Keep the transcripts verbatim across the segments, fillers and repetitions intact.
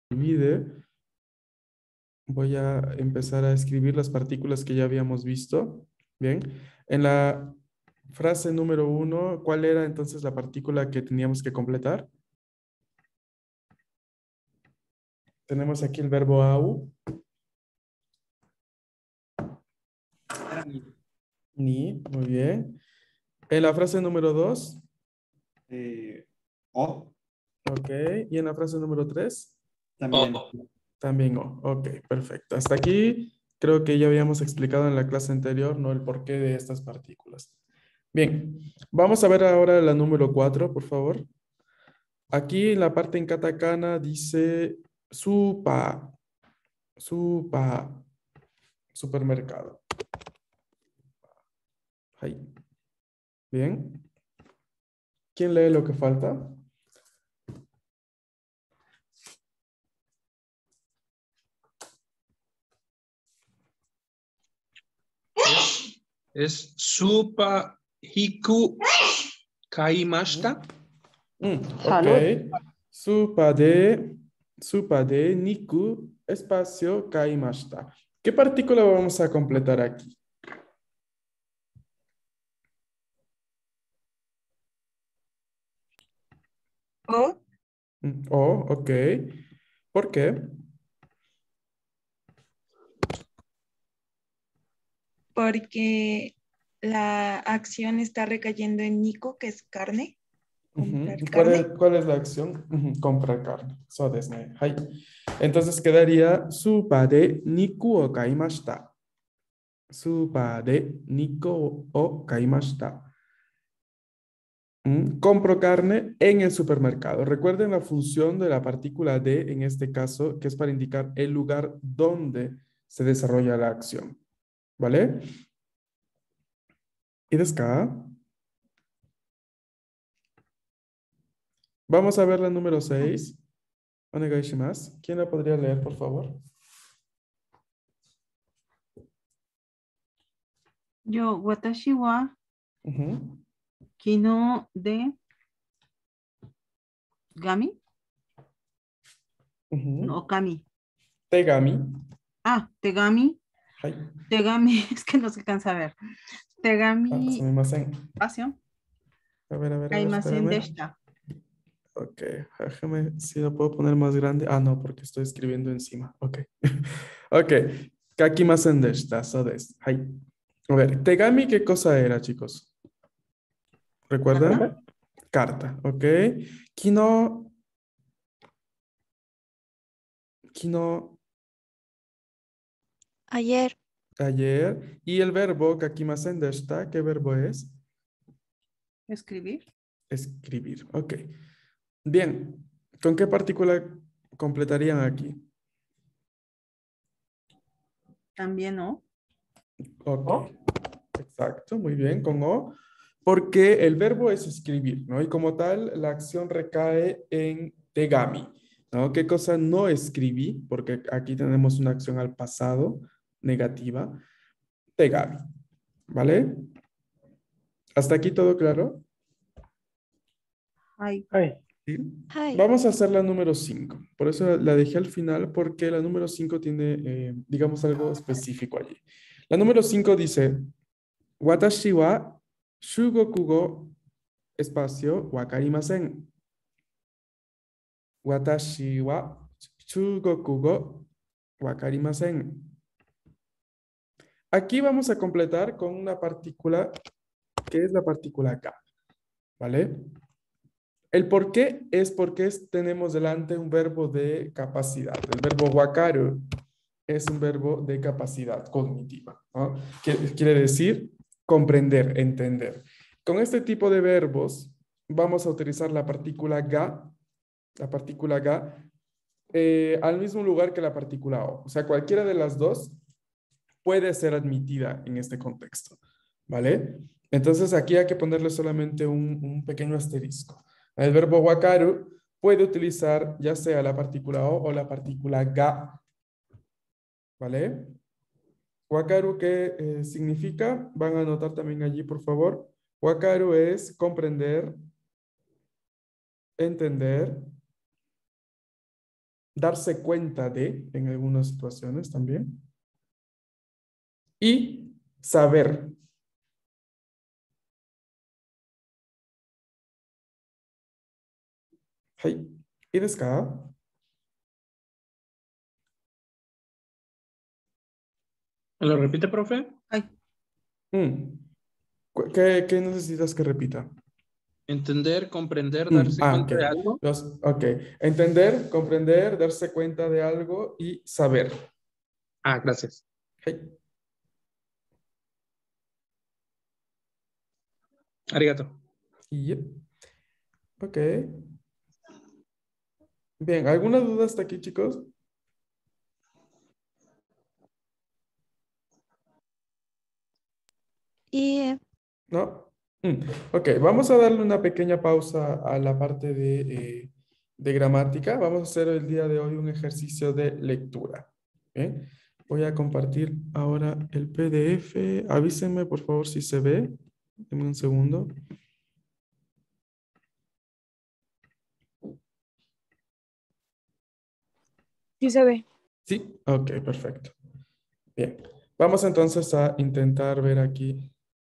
olvide, voy a empezar a escribir las partículas que ya habíamos visto. Bien, en la frase número uno, ¿cuál era entonces la partícula que teníamos que completar? Tenemos aquí el verbo au, ni, muy bien. En la frase número dos, Eh, o ok. Y en la frase número tres, también. también o. Ok, perfecto. Hasta aquí creo que ya habíamos explicado en la clase anterior, ¿no? El porqué de estas partículas. Bien, vamos a ver ahora la número cuatro, por favor. Aquí en la parte en katakana dice supa, supa, supermercado. Ahí. Bien. ¿Quién lee lo que falta? Es, es Supa Hiku Kaimashita. Mm, Salud. ok. Supa de, supa de niku, espacio, kaimashita. ¿Qué partícula vamos a completar aquí? O Mm, oh, ok. ¿Por qué? porque la acción está recayendo en Nico, que es carne, comprar Ujú. ¿Y ¿Cuál es, carne. cuál es la acción? Ujú, comprar carne. So desu ne. Hai. Entonces quedaría supa de niku o kaimashita. Supa de niku o kaimashita. Mm, Compro carne en el supermercado. Recuerden la función de la partícula de, en este caso, que es para indicar el lugar donde se desarrolla la acción. ¿Vale? ¿Y desca? Vamos a ver la número seis. Onegai shimasu. ¿Quién la podría leer, por favor? yo, watashi wa Ujú, kino de gami, ujú. no, kami. Tegami. Ah, tegami. Hai. Tegami, es que no se cansa a ver. Ah, Tegami, sumimasen. espacio. A ver, a ver, a ver, Kaimasen espérame. deshita. Ok, déjame, si lo puedo poner más grande. Ah, no, porque estoy escribiendo encima. Ok. Ok. Kakimasen deshita, so desu. Hai. A ver, Tegami, ¿qué cosa era, chicos? ¿Recuerdan? Carta, ok. Kino, kino, Ayer, ayer. Y el verbo kakimasen deshita, ¿qué verbo es? Escribir. Escribir, ok. Bien, ¿con qué partícula completarían aquí? También no. Ok, exacto, muy bien, con O, porque el verbo es escribir, ¿no? Y como tal, la acción recae en tegami, ¿no? ¿Qué cosa no escribí? Porque aquí tenemos una acción al pasado negativa, tegami, ¿vale? ¿Hasta aquí todo claro? Ay, ¿Sí? hi. Vamos a hacer la número cinco. Por eso la dejé al final, porque la número cinco tiene, eh, digamos, algo específico allí. La número cinco dice, Watashi wa shugoku go espacio wakarimasen. Watashi wa shugoku go wakarimasen. Aquí vamos a completar con una partícula que es la partícula ka, ¿vale? El por qué es porque es- tenemos delante un verbo de capacidad. El verbo wakaru es un verbo de capacidad cognitiva, ¿no? Quiere, quiere decir comprender, entender. Con este tipo de verbos vamos a utilizar la partícula ga, la partícula ga, eh, al mismo lugar que la partícula o. O sea, cualquiera de las dos puede ser admitida en este contexto, ¿vale? Entonces aquí hay que ponerle solamente un, un pequeño asterisco. El verbo wakaru puede utilizar ya sea la partícula o o la partícula ga, ¿vale? Wakaru, ¿qué eh, significa? Van a anotar también allí, por favor. Wakaru es comprender, entender, darse cuenta de, en algunas situaciones también. Y saber. Hey, ¿yですか? ¿Me lo repite, profe? Ay, Mm. Cu- ¿Qué, qué necesitas que repita? Entender, comprender, Mm, darse ah, cuenta ok. de algo. Los, ok. Entender, comprender, darse cuenta de algo y saber. Ah, gracias. Hey. Arigato. Yep. Ok. Bien, ¿alguna duda hasta aquí, chicos? Y ¿No? Mm, Ok, vamos a darle una pequeña pausa a la parte de, eh, de gramática. Vamos a hacer el día de hoy un ejercicio de lectura. Bien, voy a compartir ahora el P D F. Avísenme, por favor, si se ve. Deme un segundo. sí se ve. Sí, ok, perfecto. Bien, vamos entonces a intentar ver aquí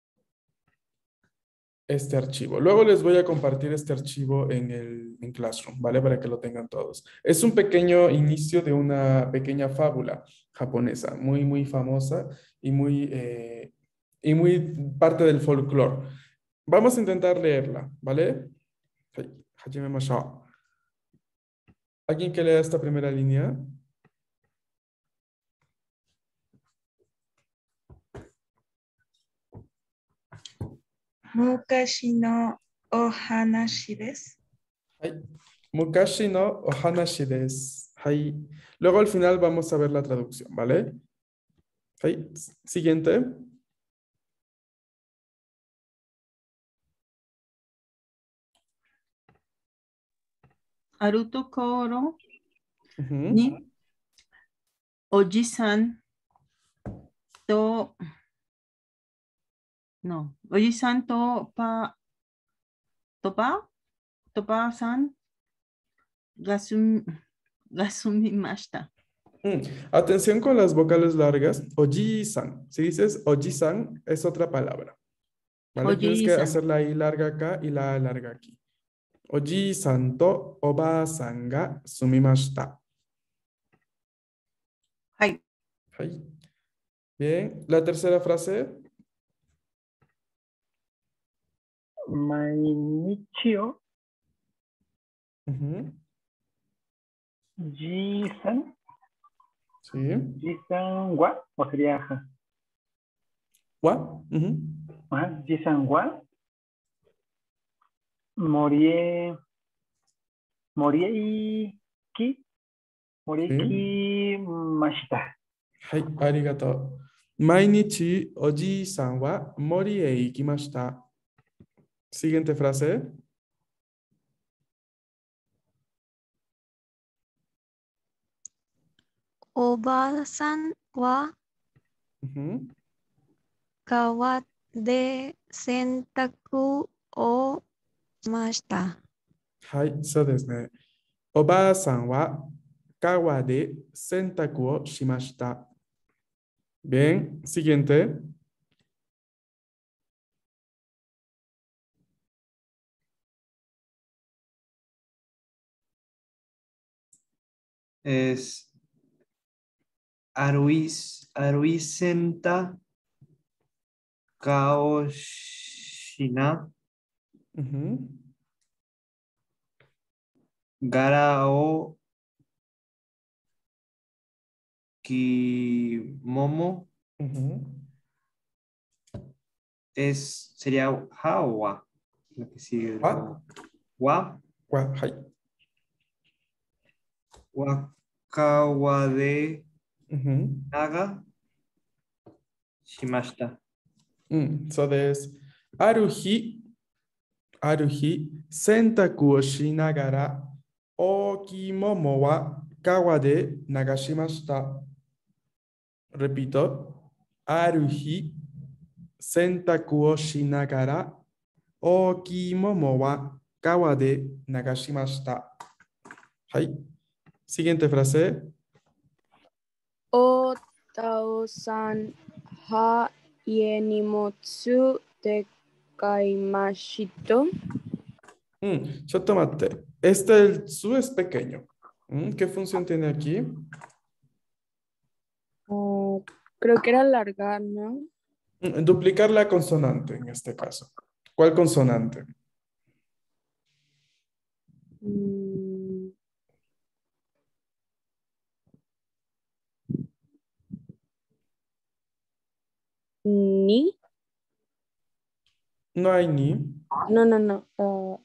este archivo. Luego les voy a compartir este archivo en el en Classroom, ¿vale? Para que lo tengan todos. Es un pequeño inicio de una pequeña fábula japonesa, muy, muy famosa y muy, eh, y muy parte del folclore. Vamos a intentar leerla, ¿vale?はい始めましょう. ¿Alguien que lea esta primera línea? Mukashi no ohanashi desu. はい。Mukashi no ohanashi desu. はい。Luego al final vamos a ver la traducción, ¿vale? はい。Siguiente. Haruto Koro Ujú. ni Oji-san to no, Oji-san to pa to pa to pa-san gasum gasumimashita. Mm, Atención con las vocales largas. Oji-san. Si dices oji-san, es otra palabra. ¿Vale? Tienes que Oji-san. hacer la I larga acá y la A larga aquí. Oji-san to oba-san ga sumimashita. Hai. Ahí. Bien. La tercera frase. 毎日を Ujú. じいさん Sí. じいさんは o sería ajá, Wa. Ujú. ajá, じいさんは morie morieki morieki mashita. はい。ありがとう。毎日おじいさんは森へ行きました。Siguiente frase. おばあさんは Ujú. 川で洗濯をしました。 はい、そうですね。おばあさんは川で洗濯をしました。Bien, siguiente. Es Aruis, Aruisenta Kaoshina Ujú. Garao Kimomo Ujú. es, sería Hawa, lo que sigue el Wa. Wa, Wa,はい。 Wakawa de Ujú. Naga Shimashita. うん、そうです。ある日、ある日、洗濯をしながら、大きい桃は川で流しました。Repito. ある日、洗濯をしながら、大きい桃は川で流しました。はい。 Siguiente frase. O tao-san ha ie ni motsu tekaimashito. Mm, yo tomate. Este, el tsu es pequeño. Mm, ¿qué función tiene aquí? Ah, creo que era alargar, ¿no? Mm, duplicar la consonante en este caso. ¿Cuál consonante? Mm, Ni. No hay ni. No, no, no. ah,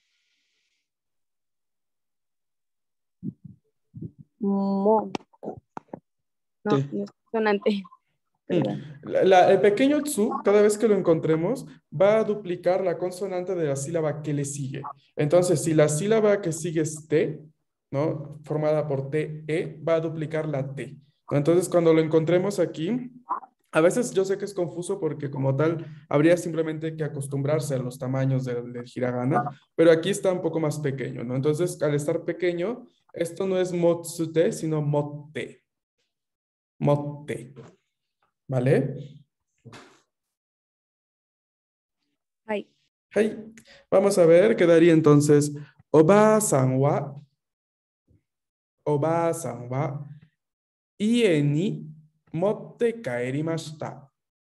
mo. No, Te. no es consonante. Perdón. La- la- el pequeño tsu, cada vez que lo encontremos, va a duplicar la consonante de la sílaba que le sigue. Entonces, si la sílaba que sigue es T, ¿no? Formada por T, E, va a duplicar la T, ¿no? Entonces, cuando lo encontremos aquí, a veces yo sé que es confuso porque como tal, habría simplemente que acostumbrarse a los tamaños del, del hiragana, pero aquí está un poco más pequeño, ¿no? Entonces, al estar pequeño, esto no es motsute, sino motte. Motte. ¿Vale? Ay. Hey, vamos a ver, quedaría entonces Oba-san wa, Oba-san wa, ie ni motte kaerimashita.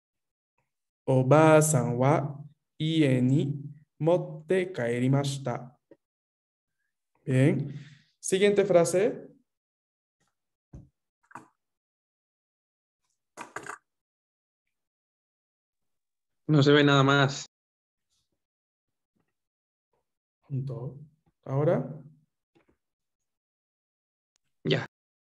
Oba-san wa, ie ni motte kaerimashita. Bien. Siguiente frase. No se ve nada más. Junto. Ahora. Ya.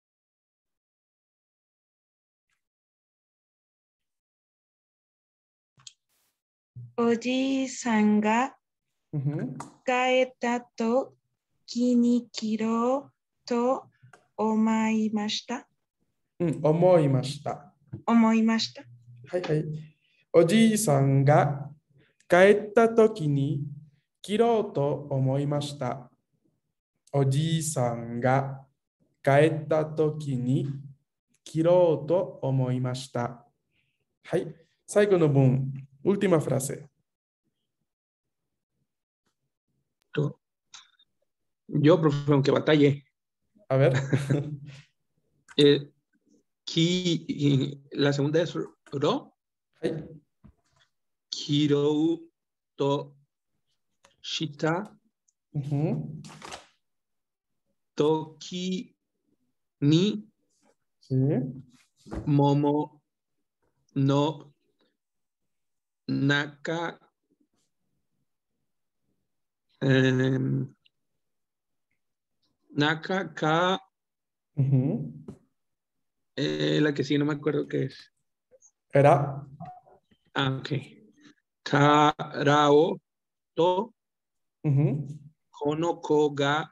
Oji-san ga Ujú. kaeta to ki ni kirou to omaimashita. Mm, omoimashita. Omoimashita. はいはい。おじいさんが帰った時に切ろうと思いました。おじいさんが帰った時に切ろうと思いました。はい。最後の文、última frase. Tú. Yo, profe, aunque batalle. A ver. Eh, ki, y la segunda es ro. はい。 Kirou to shita. Ujú. Toki ni Sí. momo no naka. em, naka ka. Ujú. eh, la que sí, no me acuerdo qué es. Era. Ah, ok. Karao to Ujú. honoko ga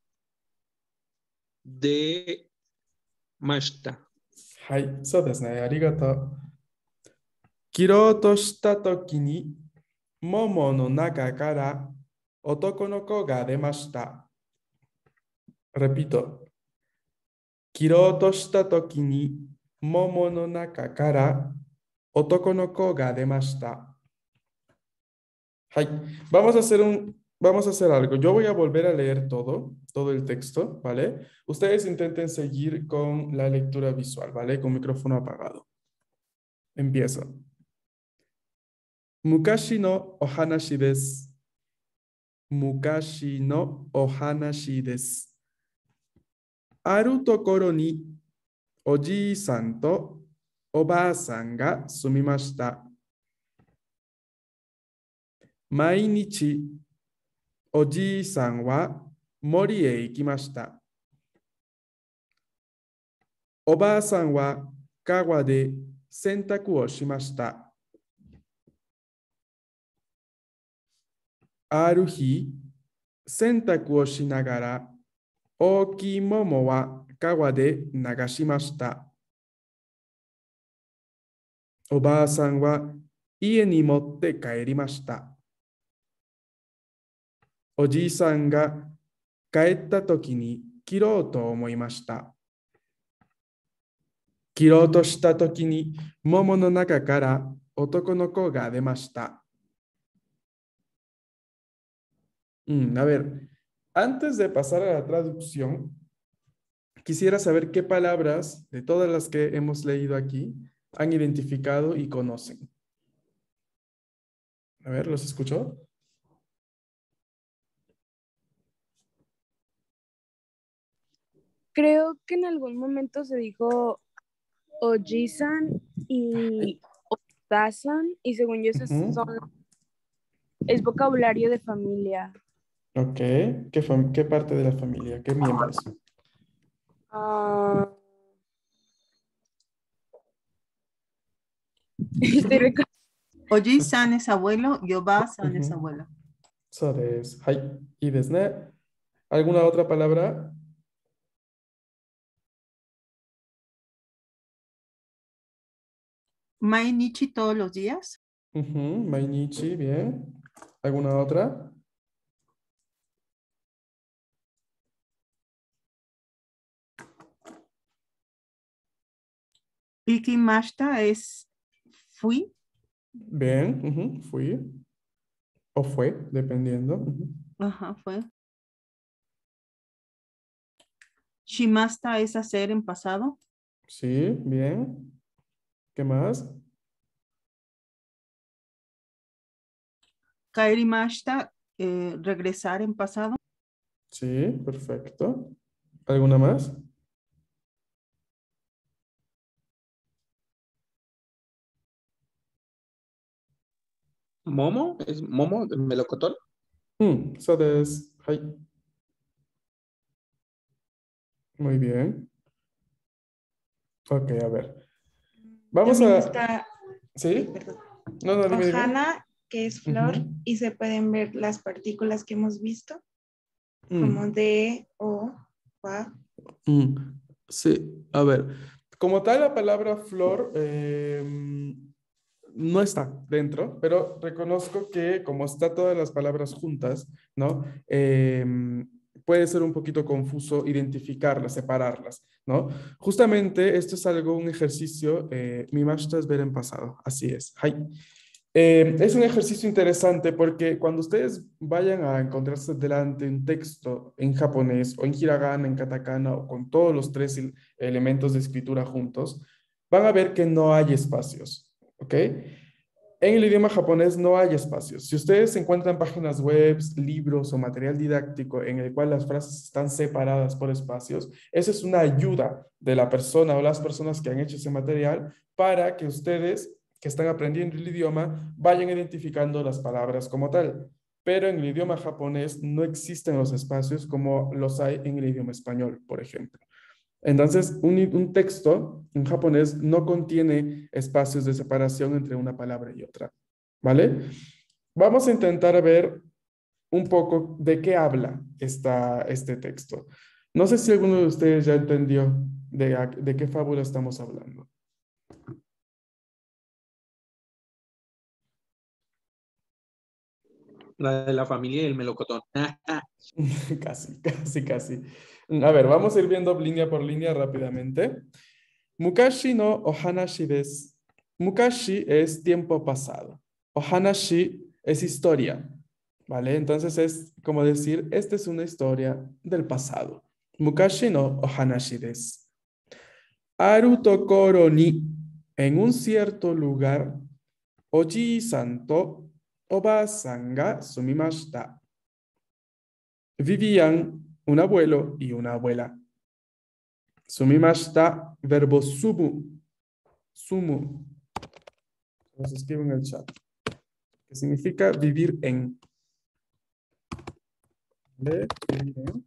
de mashita. はい。そうですね。ありがとう。切ろうとした時に、ももの中から男の子が出ました。Repito. 切ろうとした時に、ももの中から男の子が出ました。はい。Vamos a hacer un, vamos a hacer algo. Yo voy a volver a leer todo, todo el texto, ¿vale? Ustedes intenten seguir con la lectura visual, ¿vale? Con micrófono apagado. Empiezo. Mukashi no ohanashi desu. Mukashi no ohanashi desu. Aru tokoro ni oji-san to oba-san ga sumimashita. Mainichi oji-san wa mori e ikimashita. Oba-san wa kawa de sentaku o shimashita. Aru hi, sentaku o shinagara, ookii momo wa kawa de nagashimashita. Oba-san wa ie ni motte kaerimashita. Oji-san ga kaetta toki ni kirou to omoimashita. Kirou to shita toki ni momo no naka kara otoko no ko ga demashita. Mm, a ver, antes de pasar a la traducción, quisiera saber qué palabras de todas las que hemos leído aquí han identificado y conocen. A ver, ¿los escuchó? Creo que en algún momento se dijo Ojisan y Otasan, y según yo esas Ujú. son, es vocabulario de familia. Ok. ¿Qué, fam- qué parte de la familia? ¿Qué miembros? Ah, estoy recordando. Oji-san es abuelo, Yoba-san es Ujú. abuela. So des. Hai. ¿Y desne? ¿Alguna otra palabra? Mainichi todos los días. Ujú, Mainichi, bien. ¿Alguna otra? Ikimashita es fui. Bien, ujú, fui. O fue, dependiendo. Ujú. Ajá, fue. Shimasta es hacer en pasado. Sí, bien. ¿Qué más? Kairimashita, eh, regresar en pasado. Sí, perfecto. ¿Alguna más? Momo, es Momo, el melocotón. Mm, so des. Hai. Muy bien. Ok, a ver. Vamos También a... está, ¿Sí? perdón, No, no, dime, dime. Ohana, que es flor, Ujú. y se pueden ver las partículas que hemos visto, Mm, como de, o, wa. mm. Sí, a ver. Como tal, la palabra flor eh, no está dentro, pero reconozco que como está todas las palabras juntas, ¿no? Eh, puede ser un poquito confuso identificarlas, separarlas, ¿no? Justamente esto es algo, un ejercicio, eh, mi master es ver en pasado, así es. Hai. Eh, es un ejercicio interesante porque cuando ustedes vayan a encontrarse delante un texto en japonés o en hiragana, en katakana o con todos los tres el- elementos de escritura juntos, van a ver que no hay espacios, ¿ok? En el idioma japonés no hay espacios. Si ustedes encuentran páginas web, libros o material didáctico en el cual las frases están separadas por espacios, eso es una ayuda de la persona o las personas que han hecho ese material para que ustedes que están aprendiendo el idioma vayan identificando las palabras como tal. Pero en el idioma japonés no existen los espacios como los hay en el idioma español, por ejemplo. Entonces, un, un texto en japonés no contiene espacios de separación entre una palabra y otra, ¿vale? Vamos a intentar ver un poco de qué habla esta, este texto. No sé si alguno de ustedes ya entendió de, a- de qué fábula estamos hablando. La de la familia y el melocotón. Casi, casi, casi. A ver, vamos a ir viendo línea por línea rápidamente. Mukashi no ohanashi desu. Mukashi es tiempo pasado. Ohanashi es historia, ¿vale? Entonces es como decir, esta es una historia del pasado. Mukashi no ohanashi desu. Aru tokoro ni, en un cierto lugar, oji-san to oba-san ga sumimashita. Vivían un abuelo y una abuela. Sumimashita, verbo sumu. Sumu. Nos escribe en el chat. Que significa vivir en. ¿Vale? Vivir en.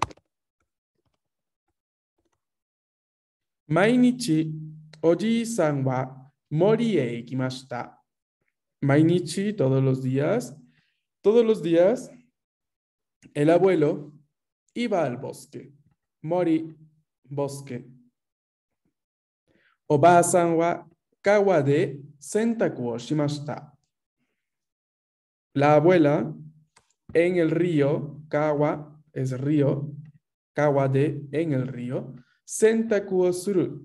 Mainichi, oji-san wa mori e ikimashita. Mainichi, todos los días. Todos los días, el abuelo iba al bosque. Mori, bosque. Oba-san wa kawa de sentaku o shimashita. La abuela en el río, kawa es río, kawa de, en el río, sentaku o suru.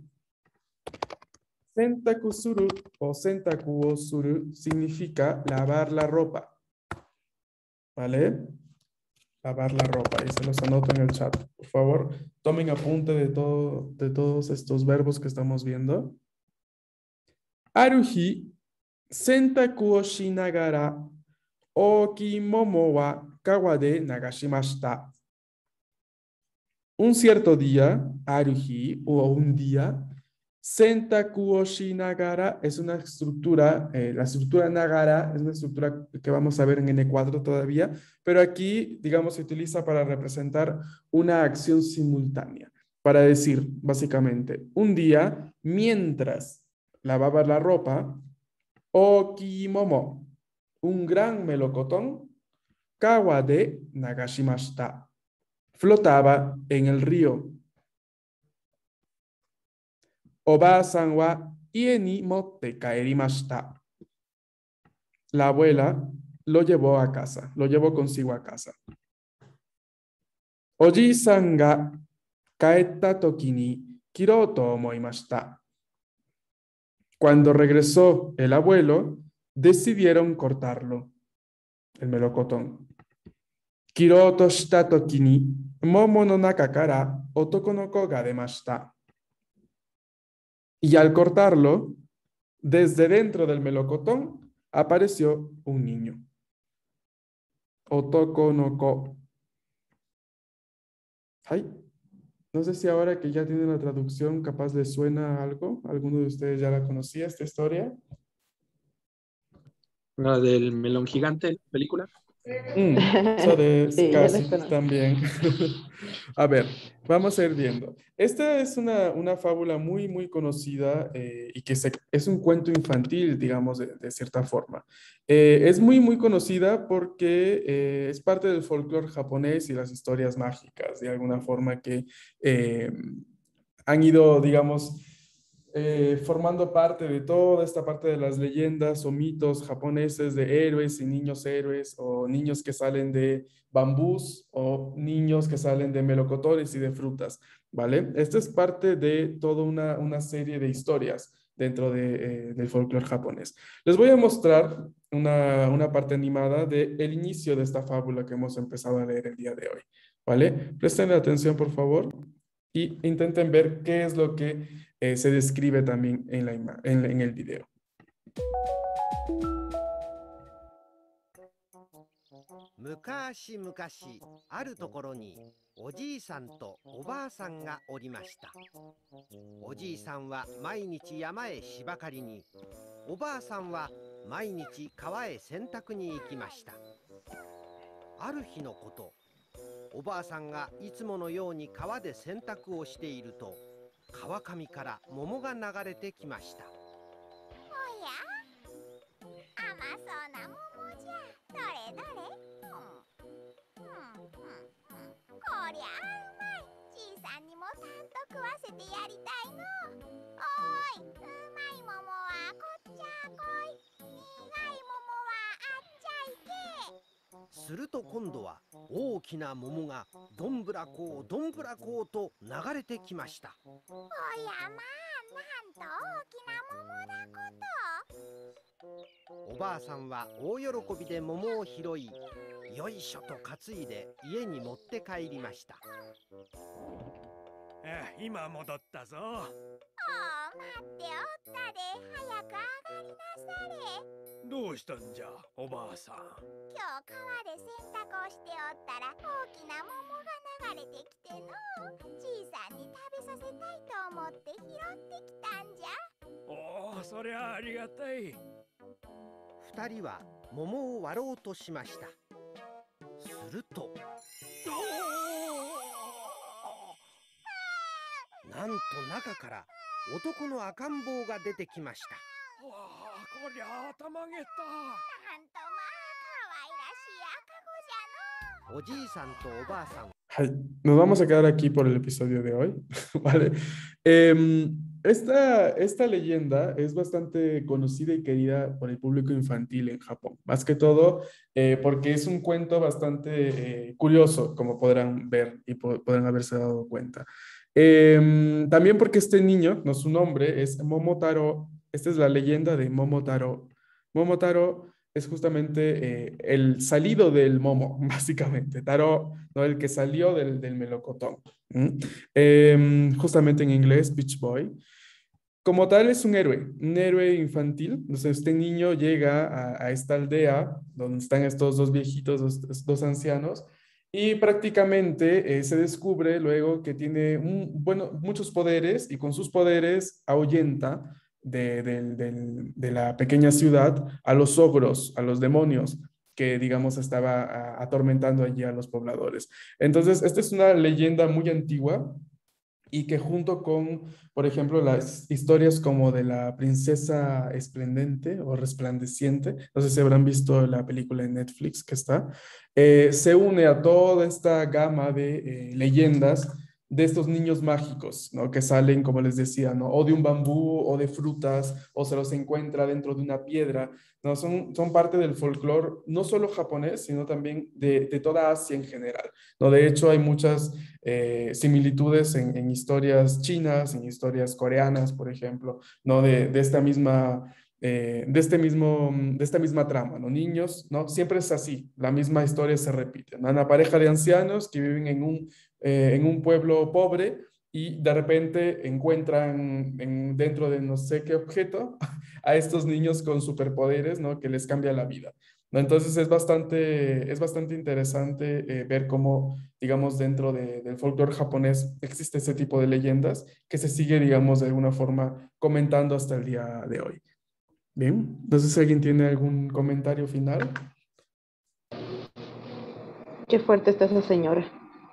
Sentaku suru o sentaku o suru significa lavar la ropa. ¿Vale? Lavar la ropa. Y se los anoto en el chat. Por favor, tomen apunte de, todo, de todos estos verbos que estamos viendo. Aruhi, sentaku o shinagara, oki momo wa kawa de nagashimashita. Un cierto día, aruhi, o un día, sentaku o shinagara es una estructura, eh, la estructura nagara es una estructura que vamos a ver en ene cuatro todavía, pero aquí, digamos, se utiliza para representar una acción simultánea, para decir, básicamente, un día, mientras lavaba la ropa, okimomo, un gran melocotón, kawa de nagashimashita, flotaba en el río. Oba-san wa ie ni motte kaerimashita. La abuela lo llevó a casa, lo llevó consigo a casa. Oji-san ga kaetta toki ni kirou to omoimashita. Cuando regresó el abuelo, decidieron cortarlo, el melocotón. Kirou to shita toki ni momo no naka kara otoko no ko ga demashita. Y al cortarlo, desde dentro del melocotón apareció un niño. Otoko no ko. Ay, no sé si ahora que ya tienen la traducción, capaz les suena algo. ¿Alguno de ustedes ya la conocía, esta historia? La del melón gigante, película. Mm, eso de Sí, ya casi les conozco. también. A ver, vamos a ir viendo. Esta es una, una fábula muy, muy conocida eh, y que se, es un cuento infantil, digamos, de, de cierta forma. Eh, es muy, muy conocida porque eh, es parte del folclore japonés y las historias mágicas, de alguna forma que eh, han ido, digamos, eh, formando parte de toda esta parte de las leyendas o mitos japoneses de héroes y niños héroes o niños que salen de bambús o niños que salen de melocotones y de frutas, ¿vale? Esta es parte de toda una, una serie de historias dentro de, eh, del folclore japonés. Les voy a mostrar una, una parte animada del inicio de esta fábula que hemos empezado a leer el día de hoy, ¿vale? Presten atención, por favor, y intenten ver qué es lo que eh, se describe también en, la ima- en, en el video. 昔々あるところにおじいさんとおばあさんがおりました。おじいさんは毎日山へ芝刈りに、おばあさんは毎日川へ洗濯に行きました。ある日のこと、おばあさんがいつものように川で洗濯をしていると、川上から桃が流れてきました。 おや、甘そうな桃じゃ。どれどれ。うん、うん、うん、うん。こりゃあうまい。じいさんにもたんと食わせてやりたいの。おーい、うまい桃はこっちゃこい。苦い桃はあっちゃいけ。 すると今度は大きな桃がどんぶらこうどんぶらこうと流れてきました。 おやまあ、なんと大きな桃だこと。 おばあさんは大喜びで桃を拾い、よいしょと担いで家に持って帰りました。 あ、今戻ったぞ。 おお、待っておったで。早く上がりなされ。 どうしたんじゃ、おばあさん。 今日川で洗濯をしておったら大きな桃が流れてきてのじいさんに食べさせたいと思って拾ってきたんじゃ。 おお、そりゃありがたい。 二人は桃を割ろうとしました。するとなんと中から男の赤ん坊が出てきました。 わあ、こりゃあたまげた。 なんとまあ可愛らしい赤子じゃの。 おじいさんとおばあさん。 Ay, nos vamos a quedar aquí por el episodio de hoy, ¿vale? Em, esta, esta leyenda es bastante conocida y querida por el público infantil en Japón, más que todo eh, porque es un cuento bastante eh, curioso, como podrán ver y po- podrán haberse dado cuenta. Em, también porque este niño, no su nombre, es Momotaro. Esta es la leyenda de Momotaro. Momotaro es justamente eh, el salido del momo, básicamente. Taro, ¿no? El que salió del, del melocotón. ¿Mm? Em, justamente en inglés, Beach Boy. Como tal, es un héroe, un héroe infantil. Entonces, este niño llega a, a esta aldea donde están estos dos viejitos, dos, estos dos ancianos, y prácticamente eh, se descubre luego que tiene un- bueno, muchos poderes y con sus poderes ahuyenta de, del- del- de la pequeña ciudad a los ogros, a los demonios que, digamos, estaba a- atormentando allí a los pobladores. Entonces, esta es una leyenda muy antigua y que junto con, por ejemplo, las historias como de la princesa esplendente o resplandeciente, no sé si habrán visto la película en Netflix que está, eh, se une a toda esta gama de eh, leyendas de estos niños mágicos, ¿no? Que salen, como les decía, ¿no? O de un bambú, o de frutas, o se los encuentra dentro de una piedra, ¿no? Son, son parte del folclore, no solo japonés, sino también de, de toda Asia en general, ¿no? De hecho, hay muchas eh, similitudes en, en historias chinas, en historias coreanas, por ejemplo, ¿no? De, de esta misma, eh, de este mismo, de esta misma trama, ¿no? Niños, ¿no? Siempre es así, la misma historia se repite, ¿no? Una pareja de ancianos que viven en un, eh, en un pueblo pobre y de repente encuentran en, dentro de no sé qué objeto a estos niños con superpoderes, ¿no? Que les cambia la vida. ¿No? Entonces es bastante, es bastante interesante eh, ver cómo, digamos, dentro de- del folclore japonés existe ese tipo de leyendas que se sigue, digamos, de alguna forma comentando hasta el día de hoy. Bien, entonces si alguien tiene algún comentario final. Qué fuerte está esa señora.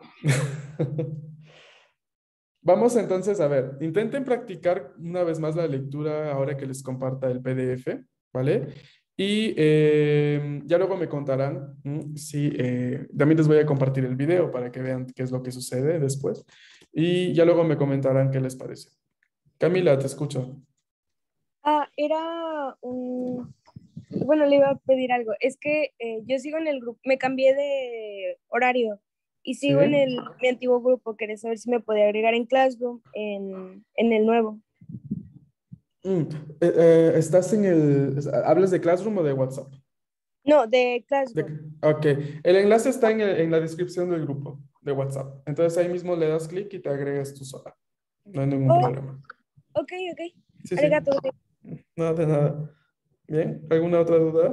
Vamos entonces a ver, intenten practicar una vez más la lectura ahora que les comparta el P D F, ¿vale? Y eh, ya luego me contarán ¿m? si eh, también les voy a compartir el video para que vean qué es lo que sucede después. Y ya luego me comentarán qué les parece. Camila, te escucho. Ah, era un... Bueno, le iba a pedir algo. Es que eh, yo sigo en el grupo, me cambié de horario y ¿Sí? sigo en el, mi antiguo grupo. Quería saber si me podía agregar en Classroom en, en el nuevo. Mm, eh, eh, ¿estás en el... ¿Hablas de Classroom o de WhatsApp? No, de Classroom. De- ok, el enlace está en, el- en la descripción del grupo de WhatsApp. Entonces ahí mismo le das clic y te agregas tú sola. No hay ningún Oh, problema. ok, ok. Sí, sí. Arigato. No, de nada. Bien, ¿alguna otra duda?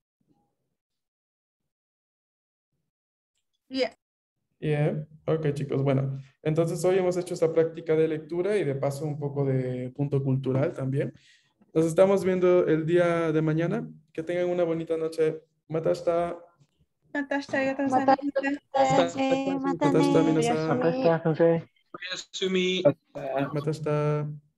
Yeah. Yeah. Ok, chicos. Bueno, entonces hoy hemos hecho esta práctica de lectura y de paso un poco de punto cultural también. Nos estamos viendo el día de mañana. Que tengan una bonita noche. Matasta. Natasha, arigatou Mata- gozaimashita. Eh, Matasta, matane. minasan. Matasta, sensei. Oyasumi. Matasta.